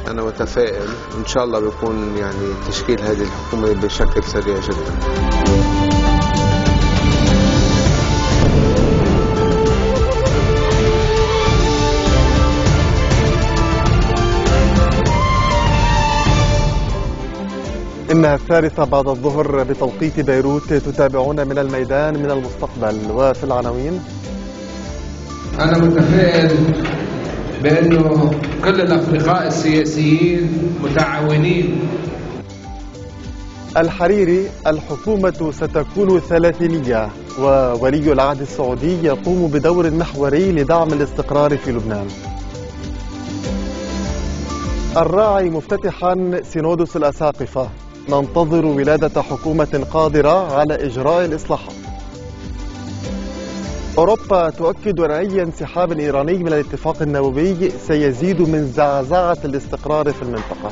أنا متفائل إن شاء الله بيكون يعني تشكيل هذه الحكومة بشكل سريع جدا. إنها الثالثة بعد الظهر بتوقيت بيروت. تتابعون من الميدان من المستقبل. وفي العناوين: أنا متفائل بأنه كل الأفرقاء السياسيين متعاونين. الحريري: الحكومة ستكون 300 وولي العهد السعودي يقوم بدور محوري لدعم الاستقرار في لبنان. الراعي مفتتحا سينودس الأساقفة: ننتظر ولادة حكومة قادرة على إجراء الإصلاحات. أوروبا تؤكد أن أي انسحاب إيراني من الاتفاق النووي سيزيد من زعزعة الاستقرار في المنطقة.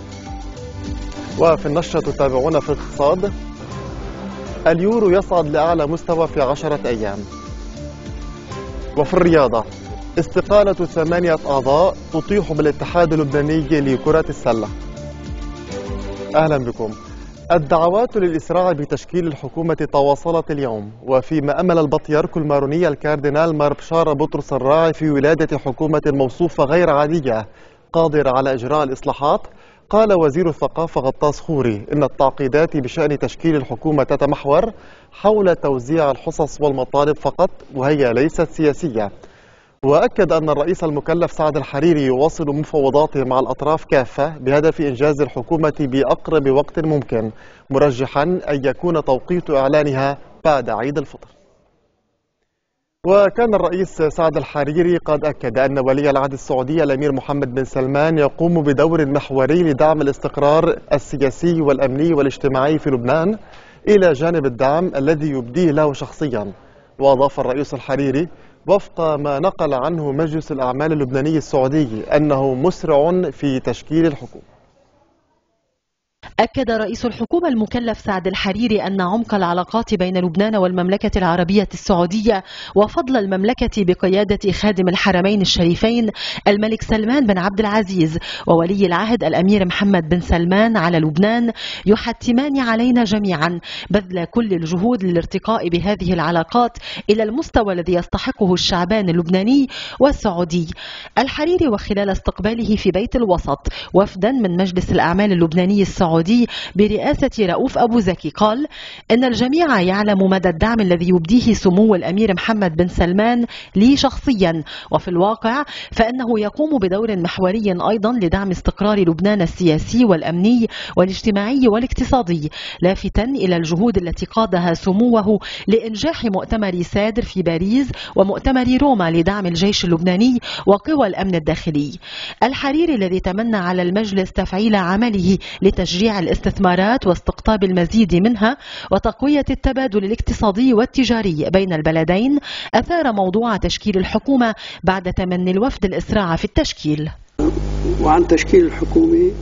وفي النشرة تتابعون في الاقتصاد: اليورو يصعد لأعلى مستوى في 10 أيام. وفي الرياضة: استقالة 8 أعضاء تطيح بالاتحاد اللبناني لكرة السلة. أهلا بكم. الدعوات للإسراع بتشكيل الحكومة تواصلت اليوم، وفيما أمل البطريرك الماروني الكاردينال مار بشارة بطرس الراعي في ولادة حكومة موصوفة غير عادية قادرة على إجراء الإصلاحات، قال وزير الثقافة غطاس خوري إن التعقيدات بشأن تشكيل الحكومة تتمحور حول توزيع الحصص والمطالب فقط، وهي ليست سياسية. وأكد أن الرئيس المكلف سعد الحريري يواصل مفاوضاته مع الأطراف كافة بهدف إنجاز الحكومة بأقرب وقت ممكن، مرجحا أن يكون توقيت إعلانها بعد عيد الفطر. وكان الرئيس سعد الحريري قد أكد أن ولي العهد السعودي الأمير محمد بن سلمان يقوم بدور محوري لدعم الاستقرار السياسي والأمني والاجتماعي في لبنان إلى جانب الدعم الذي يبديه له شخصيا. وأضاف الرئيس الحريري وفق ما نقل عنه مجلس الأعمال اللبناني السعودي أنه مسرع في تشكيل الحكومة. أكد رئيس الحكومة المكلف سعد الحريري أن عمق العلاقات بين لبنان والمملكة العربية السعودية وفضل المملكة بقيادة خادم الحرمين الشريفين الملك سلمان بن عبد العزيز وولي العهد الأمير محمد بن سلمان على لبنان يحتمان علينا جميعا بذل كل الجهود للارتقاء بهذه العلاقات إلى المستوى الذي يستحقه الشعبان اللبناني والسعودي. الحريري وخلال استقباله في بيت الوسط وفدا من مجلس الأعمال اللبناني السعودي برئاسة رؤوف أبو زكي قال إن الجميع يعلم مدى الدعم الذي يبديه سمو الأمير محمد بن سلمان لي شخصيا، وفي الواقع فإنه يقوم بدور محوري أيضا لدعم استقرار لبنان السياسي والأمني والاجتماعي والاقتصادي، لافتا إلى الجهود التي قادها سموه لإنجاح مؤتمر سادر في باريس ومؤتمر روما لدعم الجيش اللبناني وقوى الأمن الداخلي. الحريري الذي تمنى على المجلس تفعيل عمله لتشجيع الاستثمارات واستقطاب المزيد منها وتقوية التبادل الاقتصادي والتجاري بين البلدين أثار موضوع تشكيل الحكومة بعد تمني الوفد الإسراع في التشكيل. وعن تشكيل الحكومة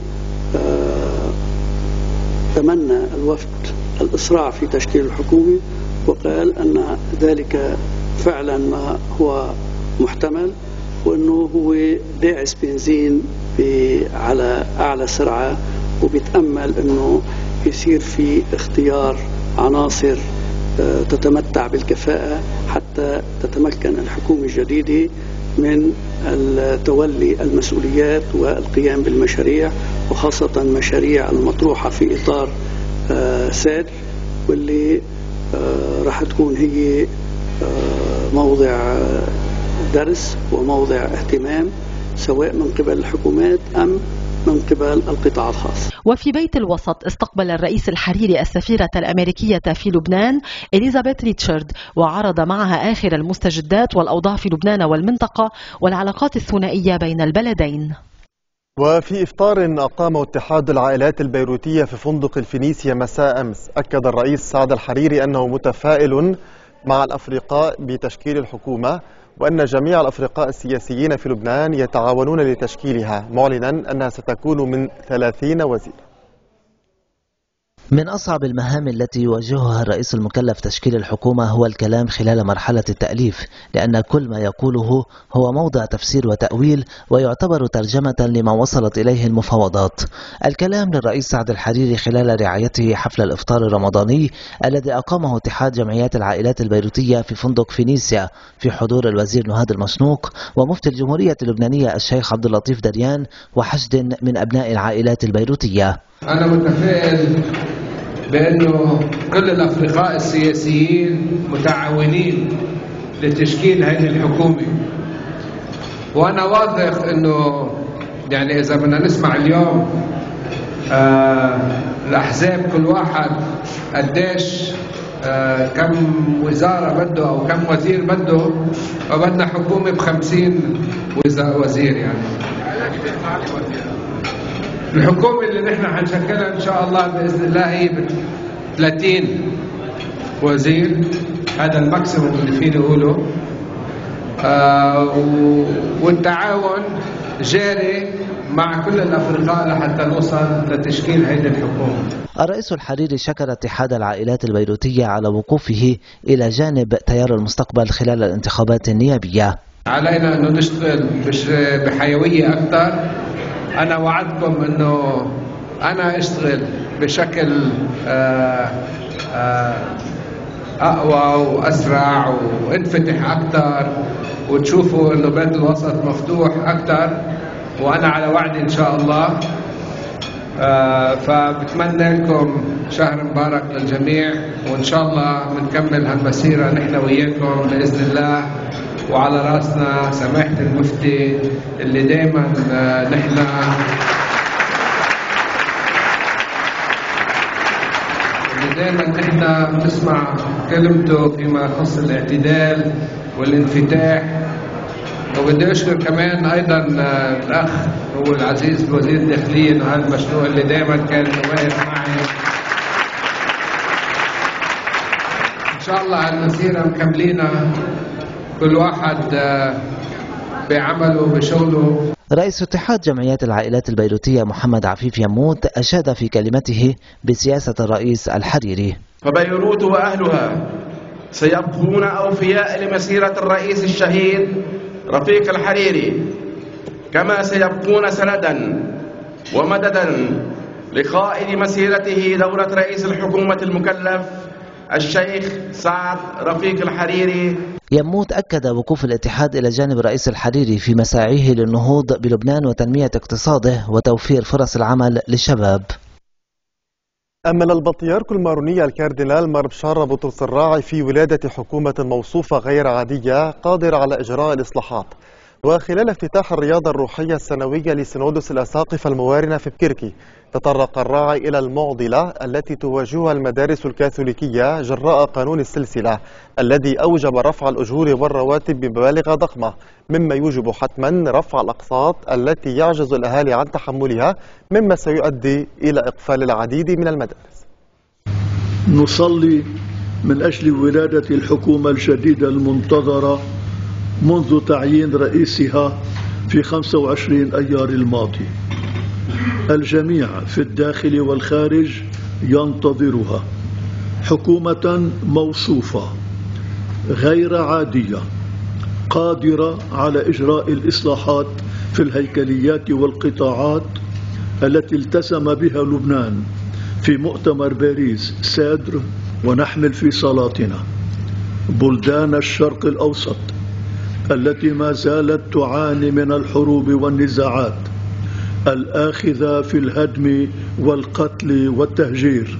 تمنى الوفد الإسراع في تشكيل الحكومة وقال أن ذلك فعلا ما هو محتمل، وأنه هو داعس بنزين على أعلى سرعة، وبيتأمل أنه يصير في اختيار عناصر تتمتع بالكفاءة حتى تتمكن الحكومة الجديدة من تولي المسؤوليات والقيام بالمشاريع، وخاصة المشاريع المطروحة في إطار سادر، واللي راح تكون هي موضع درس وموضع اهتمام سواء من قبل الحكومات أم من قبل القطاع الخاص. وفي بيت الوسط استقبل الرئيس الحريري السفيرة الأمريكية في لبنان إليزابيث ريتشارد، وعرض معها آخر المستجدات والأوضاع في لبنان والمنطقة والعلاقات الثنائية بين البلدين. وفي إفطار أقامه اتحاد العائلات البيروتية في فندق الفينيسيا مساء أمس، أكد الرئيس سعد الحريري أنه متفائل مع الأفرقاء بتشكيل الحكومة، وأن جميع الأفرقاء السياسيين في لبنان يتعاونون لتشكيلها، معلنا أنها ستكون من 30 وزير. من أصعب المهام التي يواجهها الرئيس المكلف تشكيل الحكومة هو الكلام خلال مرحلة التأليف، لأن كل ما يقوله هو موضع تفسير وتأويل ويعتبر ترجمة لما وصلت إليه المفاوضات. الكلام للرئيس سعد الحريري خلال رعايته حفل الإفطار الرمضاني الذي أقامه اتحاد جمعيات العائلات البيروتية في فندق فينيسيا في حضور الوزير نهاد المشنوق ومفتي الجمهورية اللبنانية الشيخ عبد اللطيف دريان وحشد من أبناء العائلات البيروتية. أنا متفائل بأنه كل الأفرقاء السياسيين متعاونين لتشكيل هذه الحكومة، وأنا واثق أنه يعني إذا بدنا نسمع اليوم الأحزاب كل واحد قديش كم وزارة بده أو كم وزير بده، وبدنا حكومة ب50 وزير. يعني الحكومة اللي نحن حنشكلها إن شاء الله بإذن الله هي 30 وزير، هذا الماكسيموم اللي فيني أقوله، والتعاون جاري مع كل الأفرقاء لحتى نوصل لتشكيل هذه الحكومة. الرئيس الحريري شكر اتحاد العائلات البيروتية على وقوفه إلى جانب تيار المستقبل خلال الانتخابات النيابية. علينا أنه نشتغل بحيوية أكثر. أنا وعدكم أنه أنا أشتغل بشكل أقوى وأسرع وانفتح أكثر، وتشوفوا أنه بيت الوسط مفتوح أكثر، وأنا على وعدي إن شاء الله. فبتمنى لكم شهر مبارك للجميع، وإن شاء الله بنكمل هالمسيرة نحن وياكم بإذن الله، وعلى راسنا سماحة المفتي اللي دايما نحن بنسمع كلمته فيما يخص الاعتدال والانفتاح. وبدي أشكر كمان أيضا الأخ هو العزيز وزير الداخلية نهاد المشنوق اللي دايما كان واقف معي. إن شاء الله المسيرة مكملينها كل واحد بعمله بشغله. رئيس اتحاد جمعيات العائلات البيروتية محمد عفيف يموت أشاد في كلمته بسياسة الرئيس الحريري. فبيروت وأهلها سيبقون أوفياء لمسيرة الرئيس الشهيد رفيق الحريري، كما سيبقون سندا ومددا لقائد مسيرته دولة رئيس الحكومة المكلف الشيخ سعد رفيق الحريري. يموت أكد وقوف الاتحاد إلى جانب الرئيس الحريري في مساعيه للنهوض بلبنان وتنمية اقتصاده وتوفير فرص العمل للشباب. أمل البطريرك الماروني الكاردينال مار بشار بطرس الراعي في ولادة حكومة موصوفة غير عادية قادرة على إجراء الإصلاحات. وخلال افتتاح الرياضة الروحية السنوية لسينودوس الأساقفة الموارنة في بكركي، تطرق الراعي إلى المعضلة التي تواجهها المدارس الكاثوليكية جراء قانون السلسلة الذي أوجب رفع الأجور والرواتب بمبالغ ضخمة، مما يوجب حتما رفع الأقساط التي يعجز الأهالي عن تحملها، مما سيؤدي إلى إقفال العديد من المدارس. نصلي من أجل ولادة الحكومة الجديدة المنتظرة منذ تعيين رئيسها في 25 أيار الماضي. الجميع في الداخل والخارج ينتظرها، حكومة موصوفة غير عادية قادرة على إجراء الإصلاحات في الهيكليات والقطاعات التي التزم بها لبنان في مؤتمر باريس سادر ونحمل في صلاتنا. بلدان الشرق الأوسط التي ما زالت تعاني من الحروب والنزاعات الآخذة في الهدم والقتل والتهجير،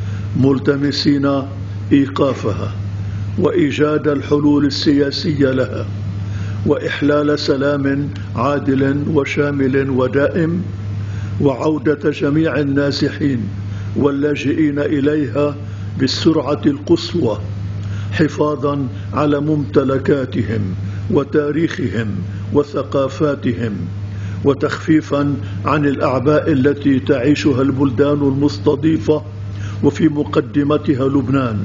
ملتمسين إيقافها وإيجاد الحلول السياسية لها وإحلال سلام عادل وشامل ودائم، وعودة جميع النازحين واللاجئين إليها بالسرعة القصوى، حفاظا على ممتلكاتهم وتاريخهم وثقافاتهم، وتخفيفا عن الأعباء التي تعيشها البلدان المستضيفة وفي مقدمتها لبنان.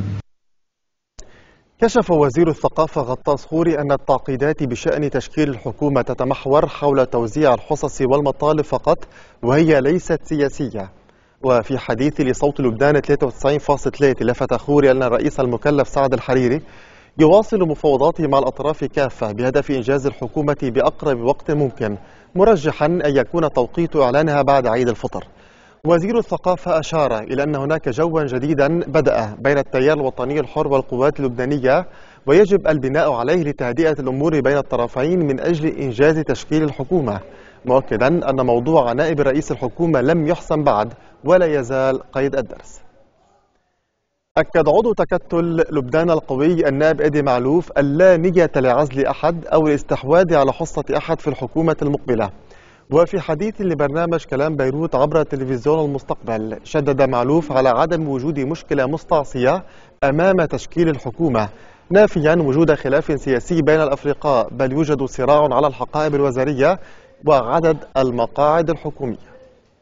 كشف وزير الثقافة غطاس خوري أن التعقيدات بشأن تشكيل الحكومة تتمحور حول توزيع الحصص والمطالب فقط، وهي ليست سياسية. وفي حديث لصوت لبنان 93.3 لفت خوري أن الرئيس المكلف سعد الحريري يواصل مفاوضاته مع الأطراف كافة بهدف إنجاز الحكومة بأقرب وقت ممكن، مرجحا أن يكون توقيت إعلانها بعد عيد الفطر. وزير الثقافة أشار إلى أن هناك جوا جديدا بدأ بين التيار الوطني الحر والقوات اللبنانية، ويجب البناء عليه لتهدئة الأمور بين الطرفين من أجل إنجاز تشكيل الحكومة، مؤكدا أن موضوع نائب رئيس الحكومة لم يحسم بعد ولا يزال قيد الدرس. أكد عضو تكتل لبنان القوي النائب إدي معلوف ألا نية لعزل أحد أو الاستحواذ على حصة أحد في الحكومة المقبلة. وفي حديث لبرنامج كلام بيروت عبر تلفزيون المستقبل، شدد معلوف على عدم وجود مشكلة مستعصية أمام تشكيل الحكومة، نافيا وجود خلاف سياسي بين الأفرقاء، بل يوجد صراع على الحقائب الوزارية وعدد المقاعد الحكومية.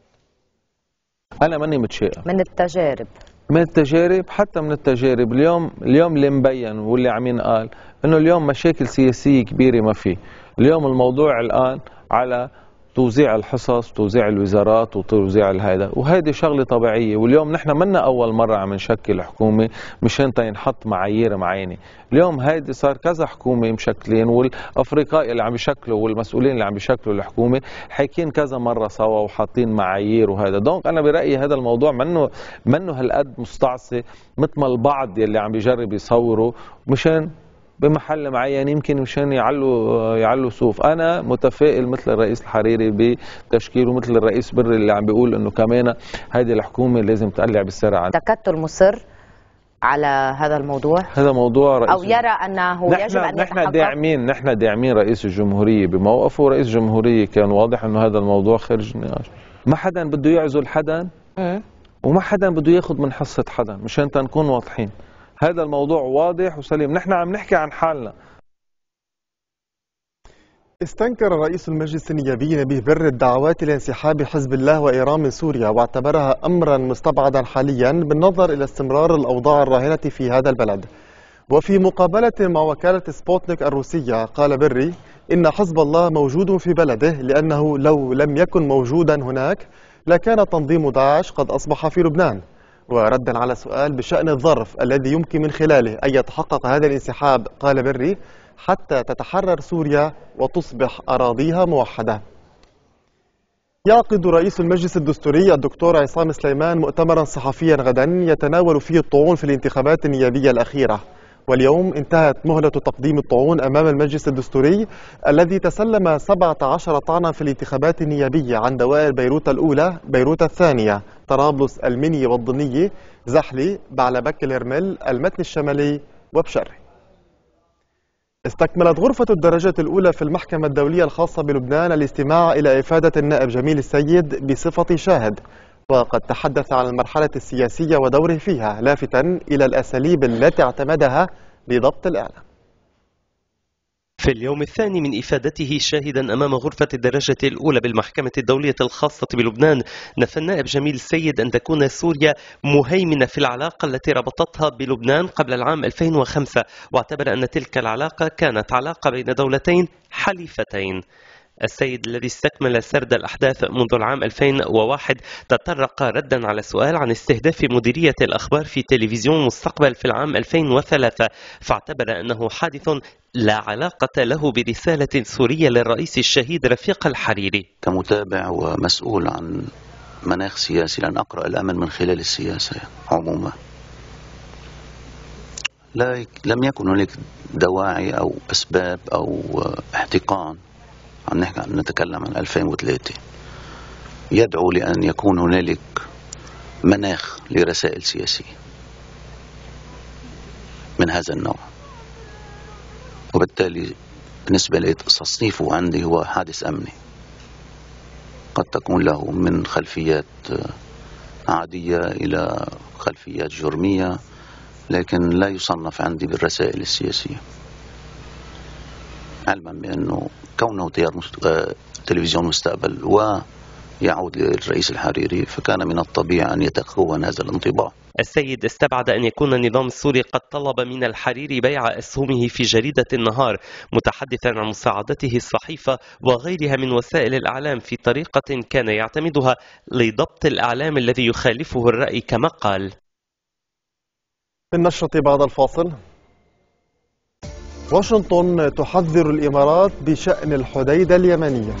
أنا ماني متشائم من التجارب حتى من التجارب. اليوم اللي مبين واللي عم ينقال انه اليوم مشاكل سياسية كبيرة ما في. اليوم الموضوع الآن على توزيع الحصص وتوزيع الوزارات وتوزيع هذا، وهيدي شغلة طبيعية. واليوم نحن منا أول مرة عم نشكل حكومة مشان ينحط معايير معينة. اليوم هيدي صار كذا حكومة مشكلين، والأفريقاء اللي عم يشكلوا والمسؤولين اللي عم يشكلوا الحكومة حاكين كذا مرة سوا وحاطين معايير وهذا. دونك أنا برأيي هذا الموضوع منه هالقد مستعصي مثل ما البعض اللي عم يجرب يصوروا مشان بمحل معين يمكن مشان يعلوا صوف. انا متفائل مثل الرئيس الحريري بتشكيله، مثل الرئيس بري اللي عم بيقول انه كمان هذه الحكومه لازم تقلع بالسرعه. تكتل مصر على هذا الموضوع؟ هذا موضوع رئيس او يرى انه يجب ان يتحقق. نحن داعمين رئيس الجمهوريه بموقفه، ورئيس الجمهوريه كان واضح انه هذا الموضوع خارج النقاش. ما حدا بده يعزل حدا وما حدا بده ياخذ من حصه حدا، مشان نكون واضحين. هذا الموضوع واضح وسليم، نحن عم نحكي عن حالنا. استنكر رئيس المجلس النيابي نبيه بر الدعوات لانسحاب حزب الله وإيران من سوريا، واعتبرها أمرا مستبعدا حاليا بالنظر إلى استمرار الأوضاع الراهنة في هذا البلد. وفي مقابلة مع وكالة سبوتنيك الروسية قال بري إن حزب الله موجود في بلده، لأنه لو لم يكن موجودا هناك لكان تنظيم داعش قد أصبح في لبنان. وردا على سؤال بشأن الظرف الذي يمكن من خلاله أن يتحقق هذا الانسحاب قال بري حتى تتحرر سوريا وتصبح أراضيها موحدة. يعقد رئيس المجلس الدستوري الدكتور عصام سليمان مؤتمرا صحفيا غدا يتناول فيه الطعون في الانتخابات النيابية الأخيرة. واليوم انتهت مهلة تقديم الطعون أمام المجلس الدستوري الذي تسلم 17 طعنا في الانتخابات النيابية عن دوائر بيروت الأولى، بيروت الثانية، طرابلس، المنيا والضنية، زحلي، بعلبك، الهرمل، المتن الشمالي وبشري. استكملت غرفة الدرجة الأولى في المحكمة الدولية الخاصة بلبنان الاستماع إلى إفادة النائب جميل السيد بصفة شاهد، وقد تحدث عن المرحلة السياسية ودوره فيها، لافتا إلى الأساليب التي اعتمدها لضبط الإعلام. في اليوم الثاني من إفادته شاهدا أمام غرفة الدرجة الأولى بالمحكمة الدولية الخاصة بلبنان، نفى النائب جميل السيد أن تكون سوريا مهيمنة في العلاقة التي ربطتها بلبنان قبل العام 2005، واعتبر أن تلك العلاقة كانت علاقة بين دولتين حليفتين. السيد الذي استكمل سرد الأحداث منذ العام 2001 تطرق ردا على سؤال عن استهداف مديرية الأخبار في تلفزيون مستقبل في العام 2003، فاعتبر أنه حادث لا علاقة له برسالة سورية للرئيس الشهيد رفيق الحريري. كمتابع ومسؤول عن مناخ سياسي لن أقرأ الأمن من خلال السياسة عموما. لم يكن هناك دواعي أو أسباب أو احتقان عم نتكلم عن 2003 يدعو لأن يكون هنالك مناخ لرسائل سياسية من هذا النوع، وبالتالي بالنسبة لي تصنيفه عندي هو حادث أمني قد تكون له من خلفيات عادية إلى خلفيات جرمية، لكن لا يصنف عندي بالرسائل السياسية، علما بأنه كونه تلفزيون مستقبل يعود للرئيس الحريري، فكان من الطبيعي أن يتكون هذا الانطباع. السيد استبعد أن يكون النظام السوري قد طلب من الحريري بيع أسهمه في جريدة النهار، متحدثا عن مساعدته الصحيفة وغيرها من وسائل الإعلام في طريقة كان يعتمدها لضبط الإعلام الذي يخالفه الرأي كما قال. في النشرة بعد الفاصل، واشنطن تحذر الإمارات بشأن الحديدة اليمنية.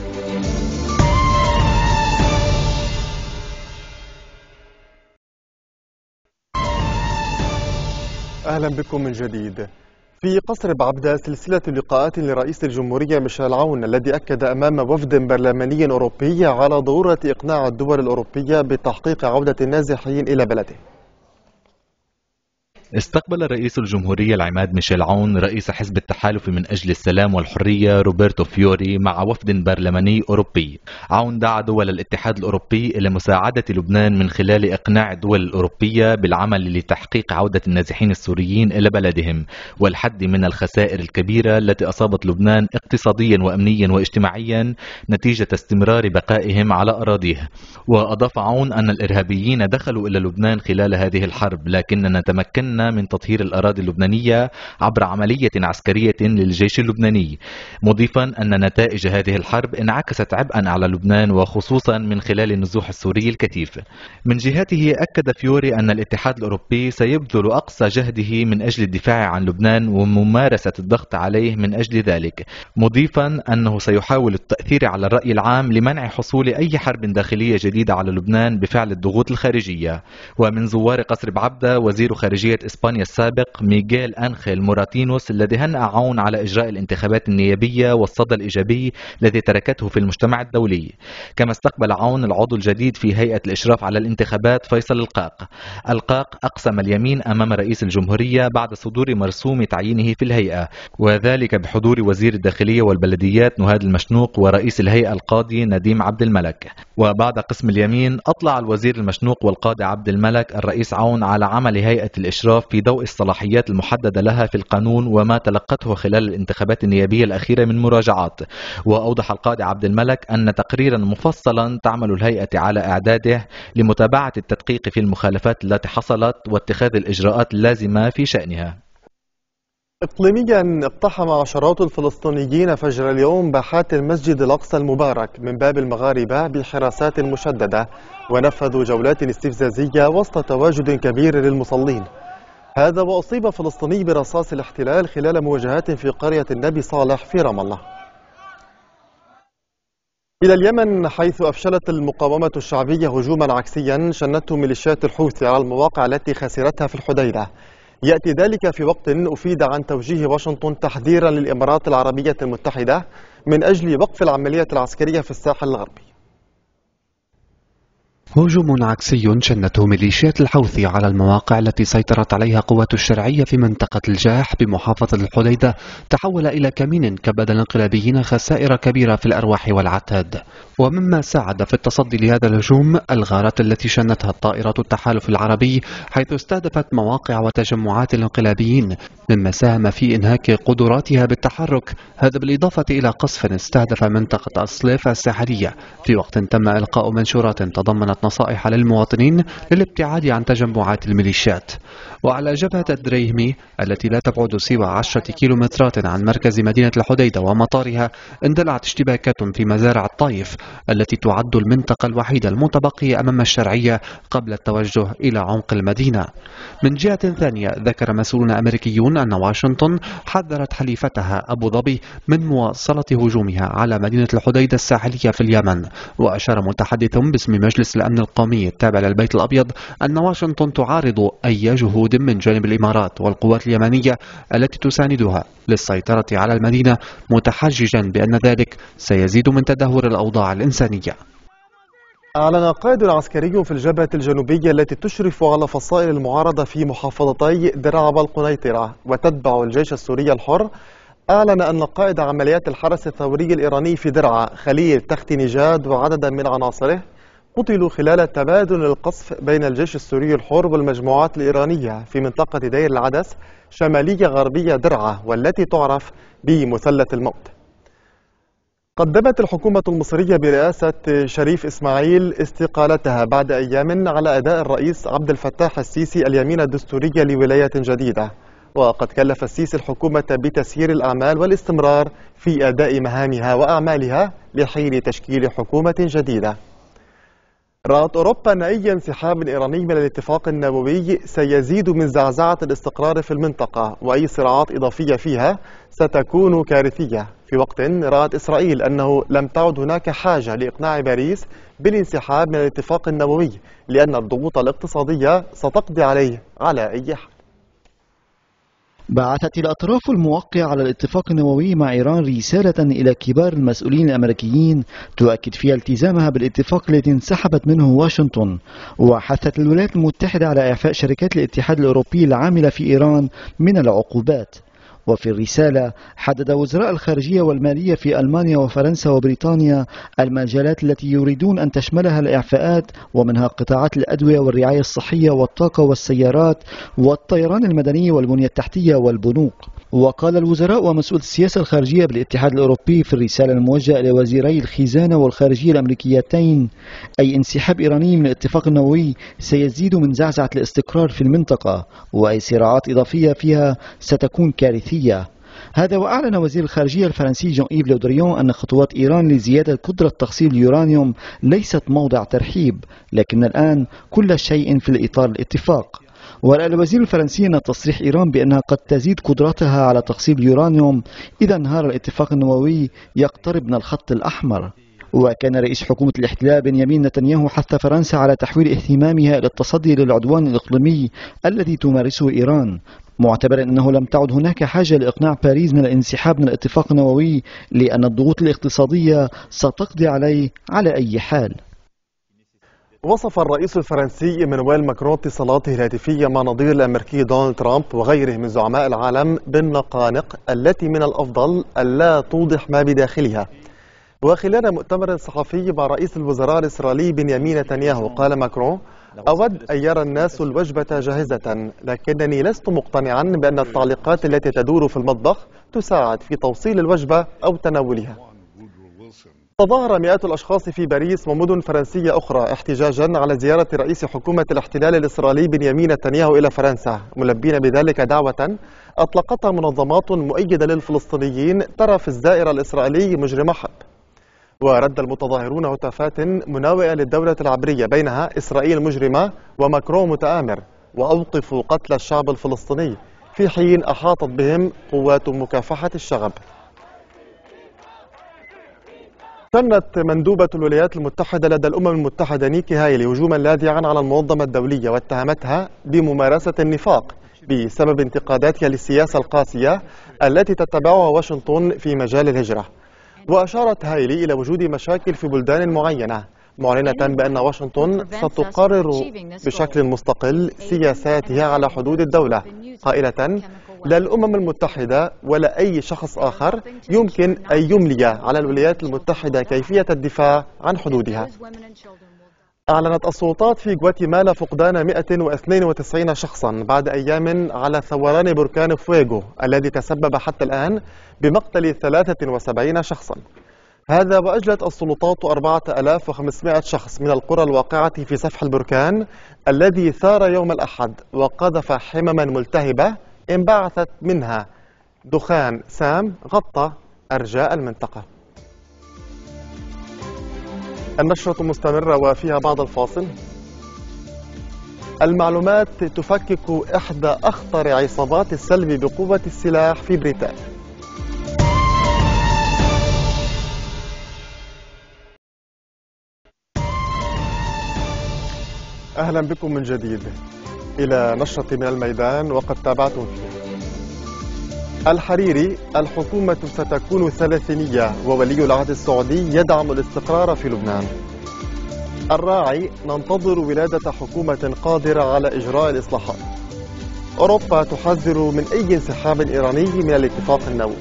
أهلا بكم من جديد. في قصر بعبدة سلسلة لقاءات لرئيس الجمهورية ميشيل عون، الذي أكد أمام وفد برلماني أوروبي على ضرورة إقناع الدول الأوروبية بتحقيق عودة النازحين إلى بلده. استقبل رئيس الجمهورية العماد ميشيل عون رئيس حزب التحالف من أجل السلام والحرية روبرتو فيوري مع وفد برلماني أوروبي. عون دعا دول الاتحاد الأوروبي إلى مساعدة لبنان من خلال إقناع الدول الأوروبية بالعمل لتحقيق عودة النازحين السوريين إلى بلدهم والحد من الخسائر الكبيرة التي أصابت لبنان اقتصاديا وأمنيا واجتماعيا نتيجة استمرار بقائهم على أراضيه. وأضاف عون أن الإرهابيين دخلوا إلى لبنان خلال هذه الحرب، لكننا تمكنا من تطهير الأراضي اللبنانية عبر عملية عسكرية للجيش اللبناني، مضيفا أن نتائج هذه الحرب انعكست عبئا على لبنان وخصوصا من خلال النزوح السوري الكثيف. من جهته أكد فيوري أن الاتحاد الأوروبي سيبذل أقصى جهده من أجل الدفاع عن لبنان وممارسة الضغط عليه من أجل ذلك، مضيفا أنه سيحاول التأثير على الرأي العام لمنع حصول أي حرب داخلية جديدة على لبنان بفعل الضغوط الخارجية. ومن زوار قصر بعبدة وزير خارجية إسبانيا السابق ميغيل أنخيل موراتينوس، الذي هنأ عون على إجراء الانتخابات النيابية والصدى الإيجابي الذي تركته في المجتمع الدولي. كما استقبل عون العضو الجديد في هيئة الإشراف على الانتخابات فيصل القاق. القاق أقسم اليمين أمام رئيس الجمهورية بعد صدور مرسوم تعيينه في الهيئة، وذلك بحضور وزير الداخلية والبلديات نهاد المشنوق ورئيس الهيئة القاضي نديم عبد الملك. وبعد قسم اليمين أطلع الوزير المشنوق والقاضي عبد الملك الرئيس عون على عمل هيئة الإشراف في ضوء الصلاحيات المحددة لها في القانون وما تلقته خلال الانتخابات النيابية الأخيرة من مراجعات. وأوضح القاضي عبد الملك أن تقريرا مفصلا تعمل الهيئة على إعداده لمتابعة التدقيق في المخالفات التي حصلت واتخاذ الإجراءات اللازمة في شأنها. إقليميا اقتحم عشرات الفلسطينيين فجر اليوم باحات المسجد الأقصى المبارك من باب المغاربة بحراسات مشددة، ونفذوا جولات استفزازية وسط تواجد كبير للمصلين. هذا وأصيب فلسطيني برصاص الاحتلال خلال مواجهات في قرية النبي صالح في رام الله. إلى اليمن، حيث أفشلت المقاومة الشعبية هجوما عكسيا شنته ميليشيات الحوثي على المواقع التي خسرتها في الحديدة. يأتي ذلك في وقت أفيد عن توجيه واشنطن تحذيرا للإمارات العربية المتحدة من أجل وقف العمليات العسكرية في الساحل الغربي. هجوم عكسي شنته ميليشيات الحوثي على المواقع التي سيطرت عليها قوات الشرعية في منطقة الجاح بمحافظة الحديدة تحول إلى كمين كبد الانقلابيين خسائر كبيرة في الأرواح والعتاد. ومما ساعد في التصدي لهذا الهجوم الغارات التي شنتها الطائرات التحالف العربي، حيث استهدفت مواقع وتجمعات الانقلابيين، مما ساهم في إنهاك قدراتها بالتحرك. هذا بالإضافة إلى قصف استهدف منطقة الصليف الساحلية في وقت تم إلقاء منشورات تضمنت نصائح للمواطنين للابتعاد عن تجمعات الميليشيات. وعلى جبهة الدريهمي التي لا تبعد سوى 10 كيلومترات عن مركز مدينة الحديدة ومطارها، اندلعت اشتباكات في مزارع الطايف التي تعد المنطقة الوحيدة المتبقية أمام الشرعية قبل التوجه إلى عمق المدينة. من جهة ثانية، ذكر مسؤولون أمريكيون أن واشنطن حذرت حليفتها أبو ظبي من مواصلة هجومها على مدينة الحديدة الساحلية في اليمن. وأشار متحدث باسم مجلس الأمن القومي التابع للبيت الأبيض أن واشنطن تعارض أي جهود من جانب الإمارات والقوات اليمنية التي تساندها للسيطرة على المدينة، متحججا بأن ذلك سيزيد من تدهور الأوضاع الإنسانية. أعلن قائد عسكري في الجبهة الجنوبية التي تشرف على فصائل المعارضة في محافظتي درعا والقنيطرة وتتبع الجيش السوري الحر، أعلن أن قائد عمليات الحرس الثوري الإيراني في درعا خليل تختي نجاد وعددا من عناصره قتلوا خلال تبادل القصف بين الجيش السوري الحر والمجموعات الإيرانية في منطقة دير العدس شمالية غربية درعا، والتي تعرف بمثلث الموت. قدمت الحكومة المصرية برئاسة شريف إسماعيل استقالتها بعد أيام على أداء الرئيس عبد الفتاح السيسي اليمين الدستورية لولاية جديدة. وقد كلف السيسي الحكومة بتسيير الأعمال والاستمرار في أداء مهامها وأعمالها لحين تشكيل حكومة جديدة. رأت أوروبا أن أي انسحاب إيراني من الاتفاق النووي سيزيد من زعزعة الاستقرار في المنطقة، وأي صراعات إضافية فيها ستكون كارثية، في وقت رأت إسرائيل أنه لم تعد هناك حاجة لإقناع باريس بالانسحاب من الاتفاق النووي لأن الضغوط الاقتصادية ستقضي عليه على أي حال. بعثت الأطراف الموقعة على الاتفاق النووي مع إيران رسالة إلى كبار المسؤولين الأمريكيين تؤكد فيها التزامها بالاتفاق الذي انسحبت منه واشنطن، وحثت الولايات المتحدة على إعفاء شركات الاتحاد الأوروبي العاملة في إيران من العقوبات. وفي الرسالة حدد وزراء الخارجية والمالية في ألمانيا وفرنسا وبريطانيا المجالات التي يريدون أن تشملها الإعفاءات، ومنها قطاعات الأدوية والرعاية الصحية والطاقة والسيارات والطيران المدني والبنية التحتية والبنوك. وقال الوزراء ومسؤول السياسة الخارجية بالاتحاد الأوروبي في الرسالة الموجهة إلى وزيري الخزانة والخارجية الأمريكيتين أي انسحاب إيراني من الاتفاق النووي سيزيد من زعزعة الاستقرار في المنطقة، وأي صراعات إضافية فيها ستكون كارثية. هذا وأعلن وزير الخارجية الفرنسي جون إيف لو دريون أن خطوات إيران لزيادة قدرة تخصيب اليورانيوم ليست موضع ترحيب، لكن الآن كل شيء في الإطار الاتفاق. ورأى الوزير الفرنسي أن تصريح إيران بأنها قد تزيد قدرتها على تخصيب اليورانيوم إذا انهار الاتفاق النووي يقترب من الخط الأحمر. وكان رئيس حكومة الاحتلال بنيامين نتنياهو حث فرنسا على تحويل اهتمامها إلى التصدي للعدوان الإقليمي الذي تمارسه إيران، معتبرا أنه لم تعد هناك حاجة لإقناع باريس من الانسحاب من الاتفاق النووي لأن الضغوط الاقتصادية ستقضي عليه على أي حال. وصف الرئيس الفرنسي إيمانويل ماكرون اتصالاته الهاتفية مع نظير الأمريكي دونالد ترامب وغيره من زعماء العالم بالنقانق التي من الأفضل ألا توضح ما بداخلها. وخلال مؤتمر صحفي مع رئيس الوزراء الإسرائيلي بنيامين نتنياهو قال ماكرون: أود أن يرى الناس الوجبة جاهزة، لكنني لست مقتنعا بأن التعليقات التي تدور في المطبخ تساعد في توصيل الوجبة أو تناولها. تظاهر مئات الأشخاص في باريس ومدن فرنسية أخرى احتجاجا على زيارة رئيس حكومة الاحتلال الإسرائيلي بنيامين نتنياهو إلى فرنسا، ملبين بذلك دعوة أطلقتها منظمات مؤيدة للفلسطينيين ترى في الزائر الإسرائيلي مجرم حرب. ورد المتظاهرون هتافات مناوئة للدولة العبرية بينها إسرائيل مجرمة وماكرون متآمر وأوقفوا قتل الشعب الفلسطيني، في حين أحاطت بهم قوات مكافحة الشغب. شنت مندوبة الولايات المتحدة لدى الأمم المتحدة نيكي هايلي هجوما لاذعا على المنظمة الدولية واتهمتها بممارسة النفاق بسبب انتقاداتها للسياسة القاسية التي تتبعها واشنطن في مجال الهجرة. وأشارت هايلي إلى وجود مشاكل في بلدان معينة، معلنة بأن واشنطن ستقرر بشكل مستقل سياساتها على حدود الدولة، قائلة: لا الأمم المتحدة ولا أي شخص آخر يمكن أن يملي على الولايات المتحدة كيفية الدفاع عن حدودها. أعلنت السلطات في غواتيمالا فقدان 192 شخصا بعد أيام على ثوران بركان فويغو الذي تسبب حتى الآن بمقتل 73 شخصا. هذا وأجلت السلطات 4500 شخص من القرى الواقعة في سفح البركان الذي ثار يوم الأحد وقذف حمما ملتهبة انبعثت منها دخان سام غطى أرجاء المنطقة. النشرة مستمرة وفيها بعد الفاصل. المعلومات تفكك إحدى أخطر عصابات السلب بقوة السلاح في بريطانيا. أهلا بكم من جديد إلى نشرة من الميدان وقد تابعتم فيها. الحريري: الحكومة ستكون ثلاثينية وولي العهد السعودي يدعم الاستقرار في لبنان. الراعي: ننتظر ولادة حكومة قادرة على إجراء الإصلاحات. أوروبا تحذر من أي انسحاب إيراني من الاتفاق النووي.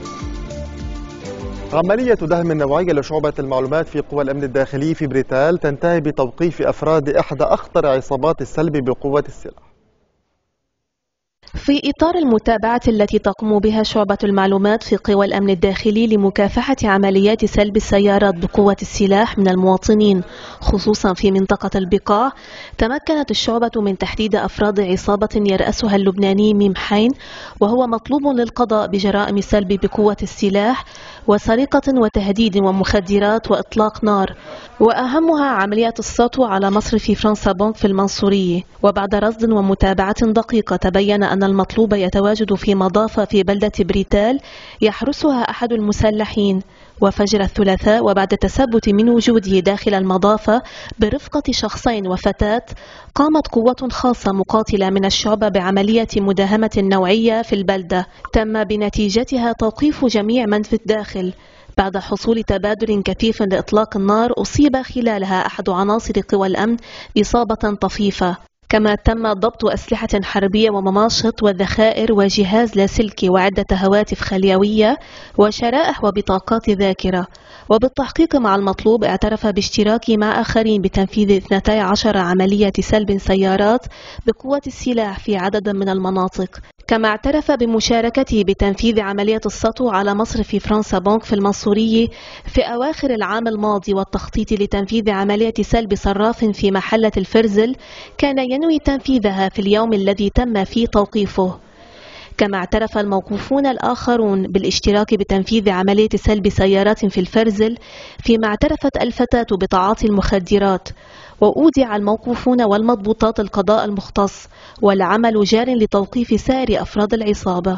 عملية دهم نوعية لشعبة المعلومات في قوى الأمن الداخلي في بريتال تنتهي بتوقيف أفراد إحدى أخطر عصابات السلب بقوة السلاح. في إطار المتابعة التي تقوم بها شعبة المعلومات في قوى الأمن الداخلي لمكافحة عمليات سلب السيارات بقوة السلاح من المواطنين خصوصا في منطقة البقاع، تمكنت الشعبة من تحديد أفراد عصابة يرأسها اللبناني ميم حين، وهو مطلوب للقضاء بجرائم سلب بقوة السلاح وسرقة وتهديد ومخدرات وإطلاق نار، وأهمها عملية السطو على مصرف فرنسا بنك في المنصورية. وبعد رصد ومتابعة دقيقة تبين أن المطلوب يتواجد في مضافة في بلدة بريتال يحرسها أحد المسلحين، وفجر الثلاثاء وبعد تثبت من وجوده داخل المضافة برفقة شخصين وفتاة، قامت قوة خاصة مقاتلة من الشعبة بعملية مداهمة نوعية في البلدة تم بنتيجتها توقيف جميع من في الداخل. بعد حصول تبادل كثيف لإطلاق النار أصيب خلالها أحد عناصر قوى الأمن إصابة طفيفة، كما تم ضبط أسلحة حربية ومماشط وذخائر وجهاز لاسلكي وعدة هواتف خليوية وشرائح وبطاقات ذاكرة. وبالتحقيق مع المطلوب اعترف باشتراكه مع آخرين بتنفيذ 12 عملية سلب سيارات بقوة السلاح في عدد من المناطق، كما اعترف بمشاركته بتنفيذ عملية السطو على مصرف فرنسا بنك في المنصورية في أواخر العام الماضي والتخطيط لتنفيذ عملية سلب صراف في محلة الفرزل كان ينوي تنفيذها في اليوم الذي تم فيه توقيفه. كما اعترف الموقوفون الآخرون بالاشتراك بتنفيذ عملية سلب سيارات في الفرزل، فيما اعترفت الفتاة بتعاطي المخدرات. وأودع الموقوفون والمضبوطات القضاء المختص، والعمل جار لتوقيف سائر أفراد العصابة.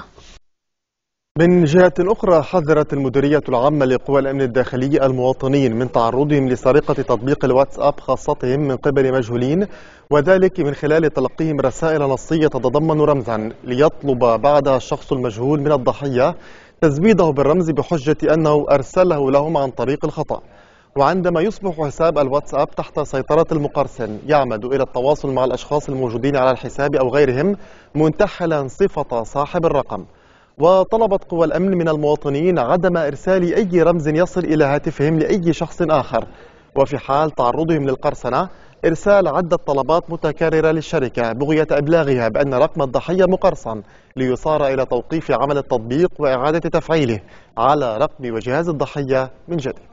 من جهة أخرى، حذرت المديرية العامة لقوى الأمن الداخلي المواطنين من تعرضهم لسرقة تطبيق الواتساب خاصتهم من قبل مجهولين، وذلك من خلال تلقيهم رسائل نصية تتضمن رمزا ليطلب بعدها الشخص المجهول من الضحية تزويده بالرمز بحجة أنه أرسله لهم عن طريق الخطأ. وعندما يصبح حساب الواتساب تحت سيطرة المقرصن يعمد إلى التواصل مع الأشخاص الموجودين على الحساب أو غيرهم منتحلا صفة صاحب الرقم. وطلبت قوى الأمن من المواطنين عدم إرسال أي رمز يصل إلى هاتفهم لأي شخص آخر، وفي حال تعرضهم للقرصنة إرسال عدة طلبات متكررة للشركة بغية إبلاغها بأن رقم الضحية مقرصن ليصار إلى توقيف عمل التطبيق وإعادة تفعيله على رقم وجهاز الضحية من جديد.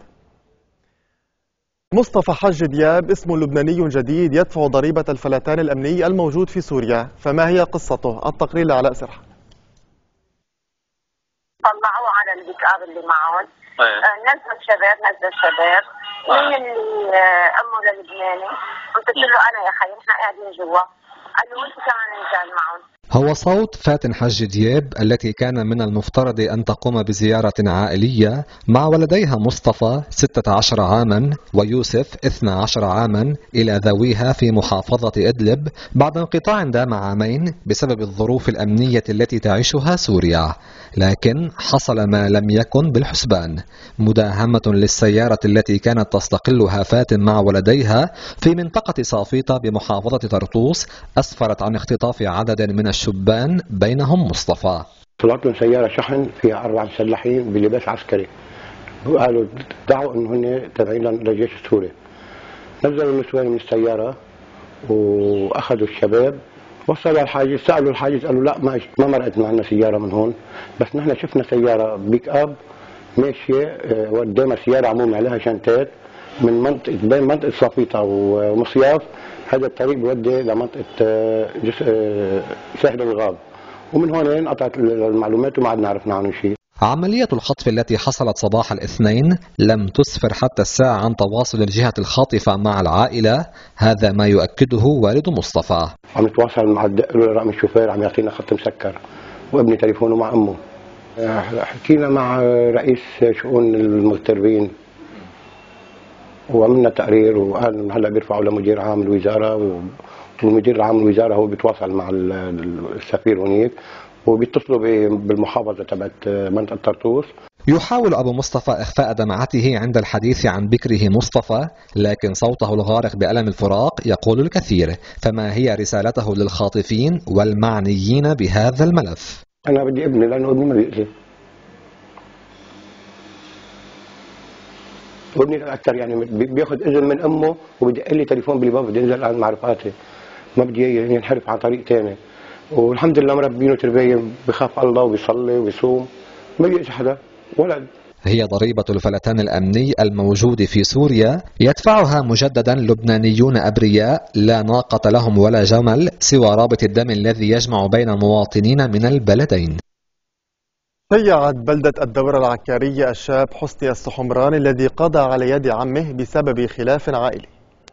مصطفى حج دياب اسم لبناني جديد يدفع ضريبة الفلتان الأمني الموجود في سوريا، فما هي قصته؟ التقرير لعلاء سرحان. طلعوه على البيك اب اللي معهم، نزلوا الشباب مين اللي امه للبناني؟ قلت له انا يا خي نحن قاعدين جوا، قال له انت كمان نزل معهم. هو صوت فاتن حج دياب التي كان من المفترض أن تقوم بزيارة عائلية مع ولديها مصطفى 16 عاما ويوسف 12 عاما إلى ذويها في محافظة إدلب بعد انقطاع دام عامين بسبب الظروف الأمنية التي تعيشها سوريا. لكن حصل ما لم يكن بالحسبان، مداهمة للسيارة التي كانت تستقلها فاتن مع ولديها في منطقة صافيطة بمحافظة طرطوس أسفرت عن اختطاف عدد من الشبان بينهم مصطفى. طلعت لهم سيارة شحن فيها 4 مسلحين بلباس عسكري، وقالوا دعوا انه هن تابعين للجيش السوري. نزلوا النسوان من السيارة واخذوا الشباب، وصلوا الحاجز، سألوا الحاجز قالوا لا ما مرقت معنا سيارة من هون، بس نحن شفنا سيارة بيك اب ماشية قدامها سيارة عمومي عليها شنطات من بين منطقة صافيطة ومصياف. هذا الطريق بيودي لمنطقة ساحل الغاب، ومن هون انقطعت المعلومات وما عدنا عرفنا عنه شيء. عملية الخطف التي حصلت صباح الاثنين لم تسفر حتى الساعة عن تواصل الجهة الخاطفة مع العائلة، هذا ما يؤكده والد مصطفى. عم نتواصل مع رقم الشوفير، عم يعطينا خط مسكر، وابني تليفونه مع امه. حكينا مع رئيس شؤون المغتربين وعملنا تقرير، وقال هلا بيرفعوا لمدير عام الوزاره، والمدير العام الوزاره هو بيتواصل مع السفير هناك، وبيتصلوا بالمحافظه تبعت منطقه طرطوس. يحاول أبو مصطفى إخفاء دمعته عند الحديث عن بكره مصطفى، لكن صوته الغارق بألم الفراق يقول الكثير. فما هي رسالته للخاطفين والمعنيين بهذا الملف؟ أنا بدي ابني لأنه ابني ما بيأذي، وابني أكثر يعني بياخذ إذن من أمه وبدق لي تليفون بالباب بدي أنزل عن معرفاتي، ما بدي ينحرف عن طريق ثاني. والحمد لله مربينه تربيه بخاف الله وبيصلي وبيصوم، ما بيأذي حدا ولد. هي ضريبة الفلتان الأمني الموجود في سوريا يدفعها مجددا لبنانيون أبرياء لا ناقة لهم ولا جمل سوى رابط الدم الذي يجمع بين المواطنين من البلدين. شيعت بلدة الدورة العكارية الشاب حسني السحمراني الذي قضى على يد عمه بسبب خلاف عائلي.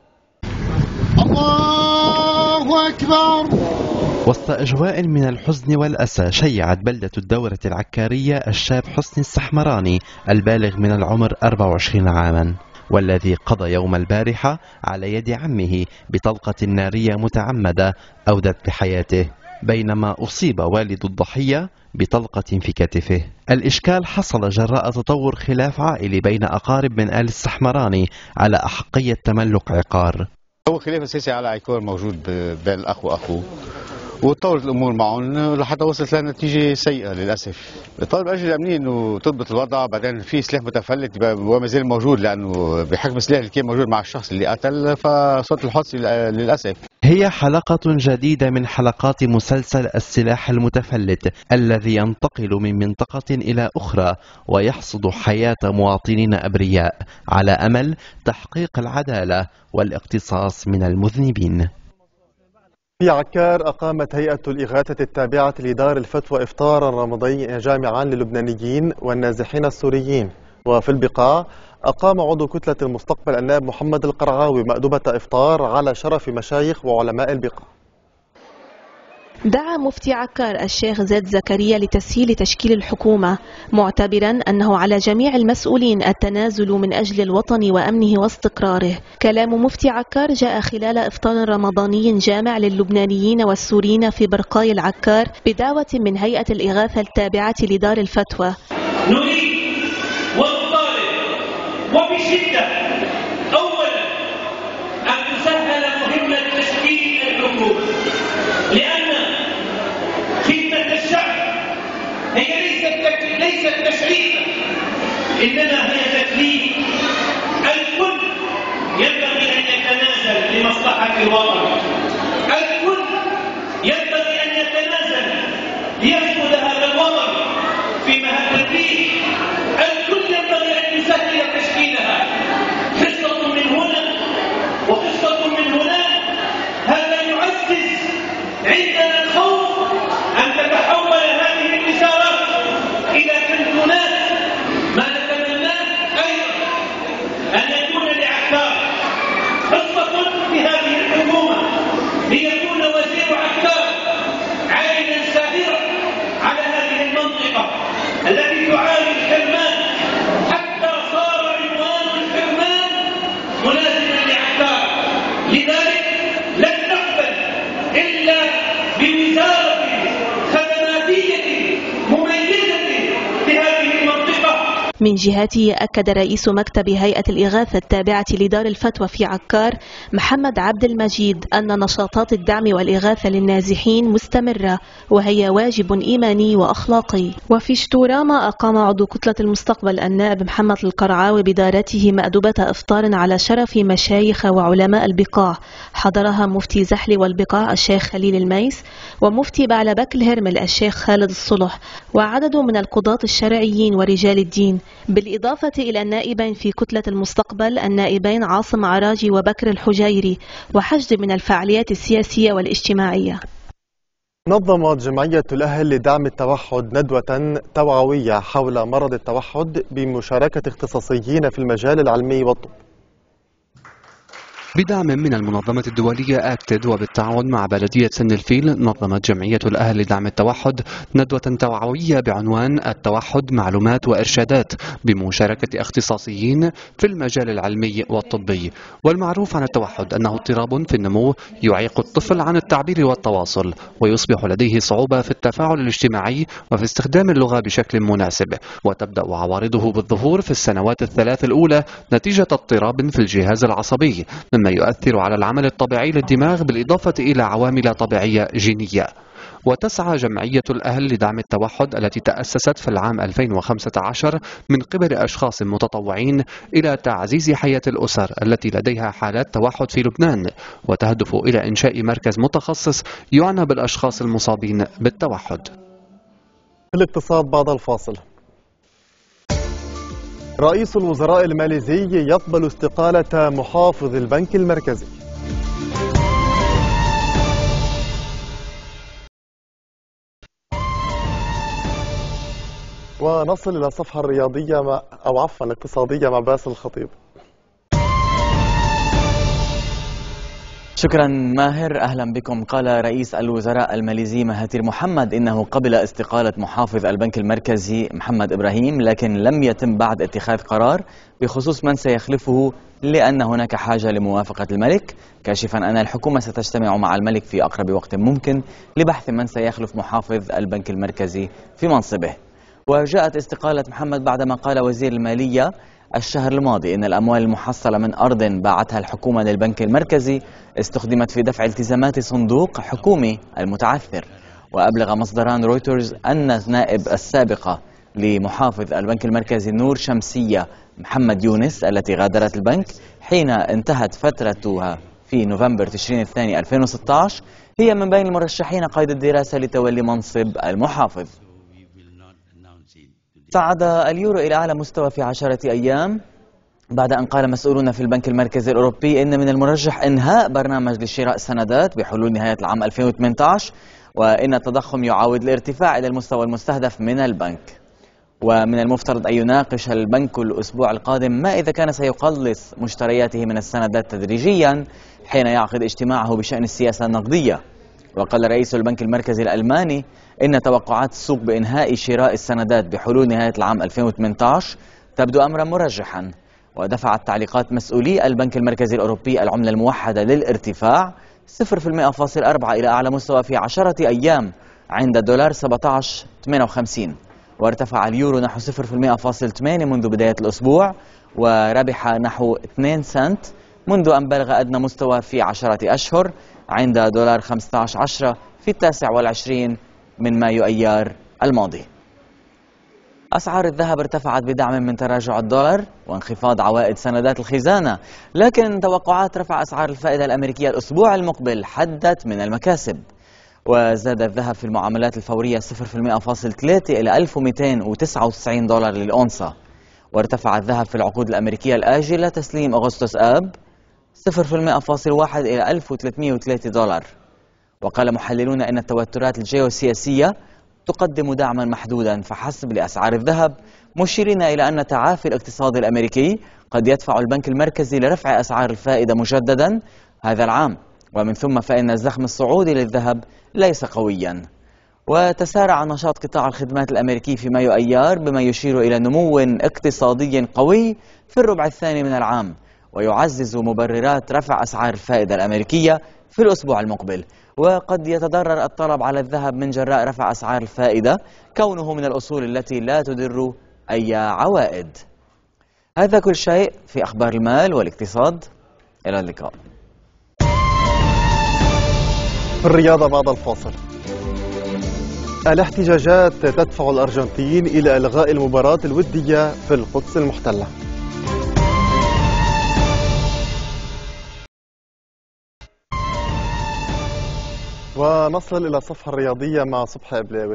الله أكبر. وسط أجواء من الحزن والأسى شيعت بلدة الدورة العكارية الشاب حسني السحمراني البالغ من العمر 24 عاما، والذي قضى يوم البارحة على يد عمه بطلقة نارية متعمدة أودت بحياته، بينما أصيب والد الضحية بطلقة في كتفه. الإشكال حصل جراء تطور خلاف عائلي بين أقارب من آل السحمراني على أحقية تملك عقار. هو خلاف أساسي على عقار موجود بين الأخ وأخوه، وتطورت الامور معهم لحتى وصلت لنتيجه سيئه للاسف. طالب الاجهزه الامنيه انه تضبط الوضع، بعدين في سلاح متفلت وما زال موجود لانه بحكم السلاح اللي كان موجود مع الشخص اللي قتل فصارت الحادثه للاسف. هي حلقة جديدة من حلقات مسلسل السلاح المتفلت الذي ينتقل من منطقة إلى أخرى ويحصد حياة مواطنين أبرياء على أمل تحقيق العدالة والاقتصاص من المذنبين. في عكار أقامت هيئة الإغاثة التابعة لدار الفتوى إفطارا رمضانيا جامعا للبنانيين والنازحين السوريين. وفي البقاع أقام عضو كتلة المستقبل النائب محمد القرعاوي مأدبة إفطار على شرف مشايخ وعلماء البقاع. دعا مفتي عكار الشيخ زيد زكريا لتسهيل تشكيل الحكومة، معتبرا أنه على جميع المسؤولين التنازل من أجل الوطن وأمنه واستقراره. كلام مفتي عكار جاء خلال إفطار رمضاني جامع للبنانيين والسوريين في برقاي العكار بدعوة من هيئة الإغاثة التابعة لدار الفتوى. نريد ونطالب وبشدة أولا أن تسهل مهمة تشكيل الحكومة، لأن خدمة الشعب هي ليست تشريفا، إنما هي تكليف. الكل ينبغي أن يتنازل لمصلحة الوطن، الكل ينبغي أن يتنازل ليسود هذا الوطن في مهبته، الكل ينبغي أن يسهل تشكيلها، حصة من هنا وحصة من هناك. هذا يعزز عندنا الخوف أن تتحول هذه الإشارات إلى كنتونات. ما نتمناه أيضا أن يكون لعكار حصة في هذه الحكومة، ليكون وزير عكار عينا ساهرة على هذه المنطقة التي تعاني الحرمان، حتى صار عنوان الحرمان ملازما لعكار. لذلك لن نقبل إلا بوزارة خدماتية مميزة في هذه المنطقة. من جهته أكد رئيس مكتب هيئة الإغاثة التابعة لدار الفتوى في عكار محمد عبد المجيد أن نشاطات الدعم والإغاثة للنازحين مستمرة، وهي واجب إيماني وأخلاقي. وفي شتورامة أقام عضو كتلة المستقبل النائب محمد القرعاوي بدارته مأدبة إفطار على شرف مشايخ وعلماء البقاع، حضرها مفتي زحلي والبقاع الشيخ خليل الميس، ومفتي بعلبك الهرمل الشيخ خالد الصلح، وعدد من القضاة الشرعيين ورجال الدين، بالإضافة إلى النائبين في كتلة المستقبل النائبين عاصم عراجي وبكر الحجيري، وحشد من الفعاليات السياسية والاجتماعية. نظمت جمعية الأهل لدعم التوحد ندوة توعوية حول مرض التوحد بمشاركة اختصاصيين في المجال العلمي والطب. بدعم من المنظمة الدولية أكتد وبالتعاون مع بلدية سن الفيل، نظمت جمعية الأهل لدعم التوحد ندوة توعوية بعنوان التوحد معلومات وإرشادات بمشاركة اختصاصيين في المجال العلمي والطبي. والمعروف عن التوحد أنه اضطراب في النمو يعيق الطفل عن التعبير والتواصل، ويصبح لديه صعوبة في التفاعل الاجتماعي وفي استخدام اللغة بشكل مناسب، وتبدأ عوارضه بالظهور في السنوات الثلاث الأولى نتيجة اضطراب في الجهاز العصبي، مما يؤثر على العمل الطبيعي للدماغ بالإضافة إلى عوامل طبيعية جينية. وتسعى جمعية الأهل لدعم التوحد التي تأسست في العام 2015 من قبل أشخاص متطوعين إلى تعزيز حياة الأسر التي لديها حالات توحد في لبنان، وتهدف إلى إنشاء مركز متخصص يعنى بالأشخاص المصابين بالتوحد. الاقتصاد بعد الفاصل. رئيس الوزراء الماليزي يقبل استقالة محافظ البنك المركزي. ونصل إلى الصفحة الرياضية الاقتصادية مع باسل الخطيب. شكرا ماهر، أهلا بكم. قال رئيس الوزراء الماليزي مهاتير محمد إنه قبل استقالة محافظ البنك المركزي محمد إبراهيم، لكن لم يتم بعد اتخاذ قرار بخصوص من سيخلفه لأن هناك حاجة لموافقة الملك، كاشفا أن الحكومة ستجتمع مع الملك في أقرب وقت ممكن لبحث من سيخلف محافظ البنك المركزي في منصبه. وجاءت استقالة محمد بعدما قال وزير المالية الشهر الماضي إن الأموال المحصلة من أرض باعتها الحكومة للبنك المركزي استخدمت في دفع التزامات صندوق حكومي المتعثر. وأبلغ مصدران رويترز أن النائب السابقة لمحافظ البنك المركزي نور شمسية محمد يونس التي غادرت البنك حين انتهت فترتها في نوفمبر تشرين الثاني 2016 هي من بين المرشحين قيد الدراسة لتولي منصب المحافظ. صعد اليورو إلى أعلى مستوى في 10 أيام بعد أن قال مسؤولون في البنك المركزي الأوروبي إن من المرجح إنهاء برنامج لشراء السندات بحلول نهاية العام 2018، وإن التضخم يعاود الارتفاع إلى المستوى المستهدف من البنك. ومن المفترض أن يناقش البنك الأسبوع القادم ما إذا كان سيقلص مشترياته من السندات تدريجيا حين يعقد اجتماعه بشأن السياسة النقدية. وقال رئيس البنك المركزي الألماني إن توقعات السوق بإنهاء شراء السندات بحلول نهاية العام 2018 تبدو أمرا مرجحا. ودفعت تعليقات مسؤولي البنك المركزي الأوروبي العملة الموحدة للارتفاع 0.4 إلى أعلى مستوى في 10 أيام عند دولار 17.58، وارتفع اليورو نحو 0.8 منذ بداية الأسبوع، وربح نحو 2 سنت منذ أن بلغ أدنى مستوى في 10 أشهر عند دولار 15.10 في 29 من مايو أيار الماضي. أسعار الذهب ارتفعت بدعم من تراجع الدولار وانخفاض عوائد سندات الخزانة، لكن توقعات رفع أسعار الفائدة الأمريكية الأسبوع المقبل حدت من المكاسب. وزاد الذهب في المعاملات الفورية 0.3 إلى 1299 دولار للأونصة. وارتفع الذهب في العقود الأمريكية الآجلة تسليم أغسطس آب 0.1 إلى 1303 دولار. وقال محللون أن التوترات الجيوسياسية تقدم دعما محدودا فحسب لأسعار الذهب، مشيرين إلى أن تعافي الاقتصاد الأمريكي قد يدفع البنك المركزي لرفع أسعار الفائدة مجددا هذا العام، ومن ثم فإن الزخم الصعودي للذهب ليس قويا. وتسارع نشاط قطاع الخدمات الأمريكي في مايو أيار بما يشير إلى نمو اقتصادي قوي في الربع الثاني من العام، ويعزز مبررات رفع أسعار الفائدة الأمريكية في الأسبوع المقبل. وقد يتضرر الطلب على الذهب من جراء رفع أسعار الفائدة كونه من الأصول التي لا تدر أي عوائد. هذا كل شيء في أخبار المال والاقتصاد، إلى اللقاء. في الرياضة بعد الفاصل. الاحتجاجات تدفع الأرجنتين إلى إلغاء المباراة الودية في القدس المحتلة. ونصل إلى الصفحة الرياضية مع صبحي أبلاوي.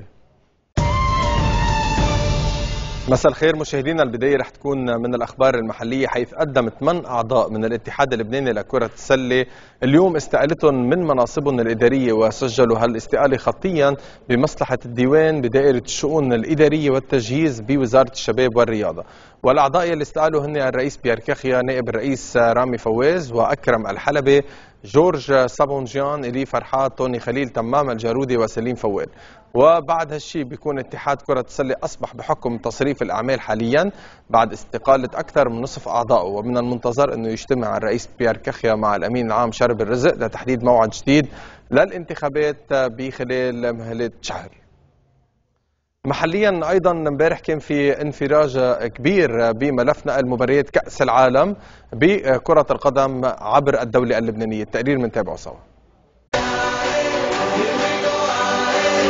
مساء الخير مشاهدينا. البداية رح تكون من الأخبار المحلية، حيث قدم 8 أعضاء من الاتحاد اللبناني لكرة السلة اليوم استقالتهم من مناصبهم الإدارية، وسجلوا هالاستقالة خطيا بمصلحة الديوان بدائرة الشؤون الإدارية والتجهيز بوزارة الشباب والرياضة. والأعضاء اللي استقالوا هن الرئيس بيير كاخيا، نائب الرئيس رامي فواز، وأكرم الحلبي، جورج سابونجيان، إلي فرحات، توني خليل، تمام الجارودي، وسليم فوال. وبعد هالشي بيكون اتحاد كرة السلة أصبح بحكم تصريف الأعمال حاليا بعد استقالة أكثر من نصف أعضائه، ومن المنتظر أنه يجتمع الرئيس بيير كاخيا مع الأمين العام شرب الرزق لتحديد موعد جديد للانتخابات بخلال مهلة شهر. محليا ايضا امبارح كان في انفراج كبير بملف نقل مباريات كأس العالم بكرة القدم عبر الدولة اللبنانية. التقرير منتابعه سوا.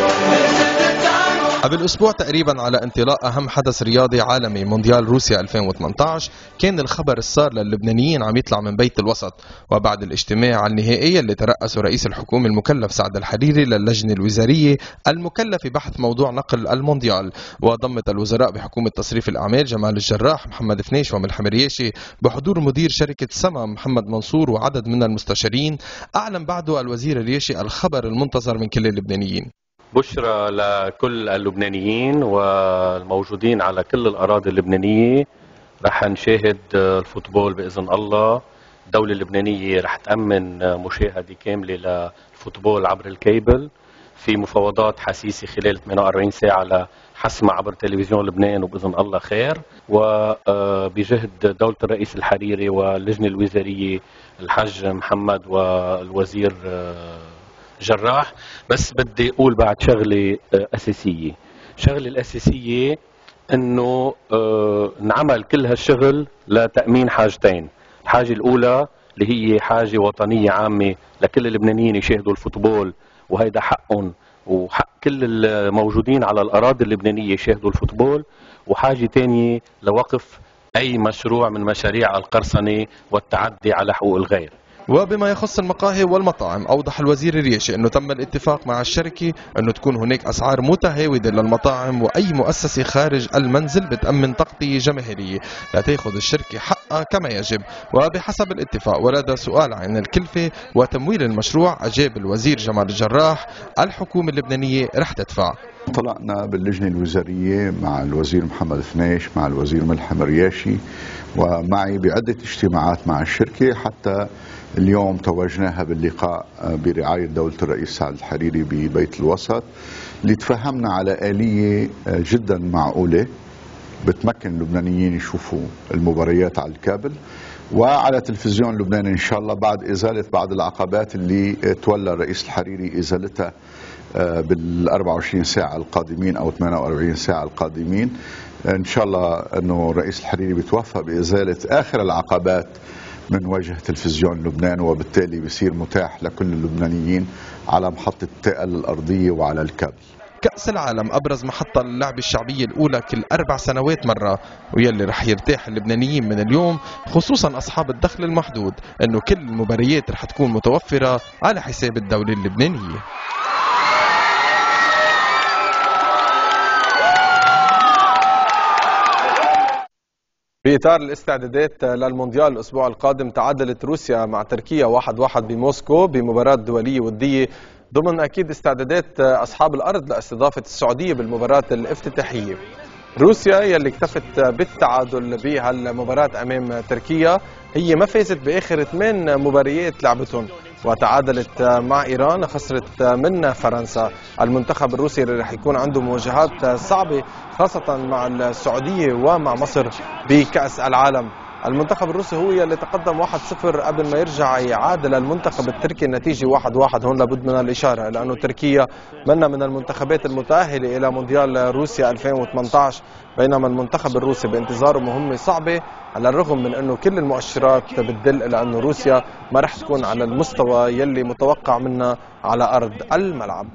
قبل أسبوع تقريبا على انطلاق أهم حدث رياضي عالمي مونديال روسيا 2018 كان الخبر السار للبنانيين عم يطلع من بيت الوسط، وبعد الاجتماع النهائي اللي ترأسه رئيس الحكومة المكلف سعد الحريري للجنة الوزارية المكلفة ببحث موضوع نقل المونديال، وضمت الوزراء بحكومة تصريف الأعمال جمال الجراح محمد فنيش وملحم رياشي بحضور مدير شركة سما محمد منصور وعدد من المستشارين. أعلن بعده الوزير رياشي الخبر المنتظر من كل اللبنانيين. بشرى لكل اللبنانيين والموجودين على كل الأراضي اللبنانية، رح نشاهد الفوتبول بإذن الله. الدولة اللبنانية رح تأمن مشاهدة كاملة للفوتبول عبر الكيبل، في مفاوضات حسيسة خلال 48 ساعة لحسمها عبر تلفزيون لبنان، وبإذن الله خير. وبجهد دولة الرئيس الحريري واللجنة الوزارية الحاج محمد والوزير جراح. بس بدي أقول بعد شغلة أساسية. شغلة الأساسية أنه نعمل كل هالشغل لتأمين حاجتين. الحاجة الأولى اللي هي حاجة وطنية عامة لكل اللبنانيين يشاهدوا الفوتبول، وهيدا حقهم وحق كل الموجودين على الأراضي اللبنانية يشاهدوا الفوتبول. وحاجة تانية لوقف أي مشروع من مشاريع القرصنة والتعدي على حقوق الغير. وبما يخص المقاهي والمطاعم، أوضح الوزير الرياشي أنه تم الاتفاق مع الشركة أنه تكون هناك أسعار متهاودة للمطاعم، وأي مؤسسة خارج المنزل بتأمن تغطية جماهيرية لتأخذ الشركة حقها كما يجب. وبحسب الاتفاق ورد سؤال عن الكلفة وتمويل المشروع، أجاب الوزير جمال الجراح الحكومة اللبنانية رح تدفع. طلعنا باللجنة الوزارية مع الوزير محمد فنيش مع الوزير ملحم رياشي ومعي بعدة اجتماعات مع الشركة، حتى اليوم توجناها باللقاء برعاية دولة الرئيس سعد الحريري ببيت الوسط، اللي تفهمنا على آلية جدا معقولة بتمكن اللبنانيين يشوفوا المباريات على الكابل وعلى تلفزيون لبنان إن شاء الله، بعد إزالة بعض العقبات اللي تولى الرئيس الحريري إزالتها بال 24 ساعة القادمين أو 48 ساعة القادمين. إن شاء الله أنه الرئيس الحريري بيتوفى بإزالة آخر العقبات من وجه تلفزيون لبنان، وبالتالي بيصير متاح لكل اللبنانيين على محطة التقل الأرضية وعلى الكابل. كأس العالم أبرز محطة للعبة الشعبية الأولى كل 4 سنوات مرة، ويلي رح يرتاح اللبنانيين من اليوم خصوصا أصحاب الدخل المحدود أنه كل المباريات رح تكون متوفرة على حساب الدولة اللبنانية. بإطار الاستعدادات للمونديال الأسبوع القادم، تعادلت روسيا مع تركيا 1-1 بموسكو بمباراة دولية ودية، ضمن أكيد استعدادات أصحاب الأرض لاستضافة السعودية بالمباراة الافتتاحية. روسيا يلي اكتفت بالتعادل بهالمباراة أمام تركيا، هي ما فازت بآخر 8 مباريات لعبتهم، وتعادلت مع إيران، خسرت من فرنسا. المنتخب الروسي رح يكون عنده مواجهات صعبة خاصة مع السعودية ومع مصر بكأس العالم. المنتخب الروسي هو يلي تقدم 1-0 قبل ما يرجع يعادل المنتخب التركي النتيجة 1-1. هون لابد من الإشارة لأنه تركيا منا من المنتخبات المتأهلة إلى مونديال روسيا 2018، بينما المنتخب الروسي بانتظاره مهمة صعبة، على الرغم من أنه كل المؤشرات بتدل إلى أنه روسيا ما رح تكون على المستوى يلي متوقع منها على أرض الملعب.